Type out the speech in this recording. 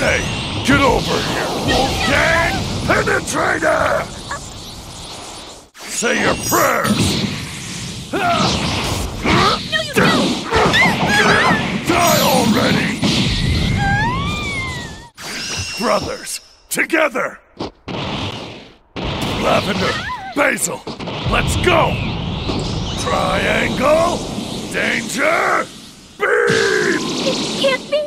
Hey, get over here, Wolfgang! Penetrator! Say your prayers! No, you don't! Die already! Brothers, together! Lavender, Basil, let's go! Triangle, danger, beam! It can't be!